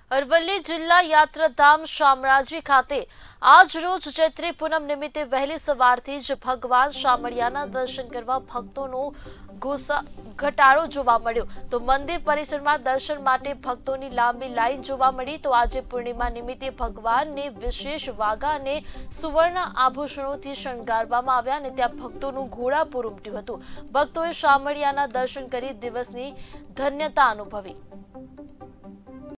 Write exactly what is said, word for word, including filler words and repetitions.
અરવલ્લી જિલ્લા યાત્રાધામ શામળાજી ખાતે આજ રોજ ચૈત્રી પૂનમ નિમિત્તે વહેલી સવારથી જ ભગવાન શામળિયાના દર્શન કરવા ભક્તોનો ઘટાડો જોવા મળ્યો તો મંદિર પરિસરમાં દર્શન માટે ભક્તોની લાંબી લાઈન જોવા મળી તો આજે પૂર્ણિમા નિમિત્તે ભગવાનને વિશેષ વાઘા અને સુવર્ણ આભૂષણોથી શણગારવામાં આવ્યા અને ત્યાં ભક્તોનું ઘોડાપુર ઉમટ્યું હતું। ભક્તોએ શામળિયાના દર્શન કરી દિવસની ધન્યતા અનુભવી।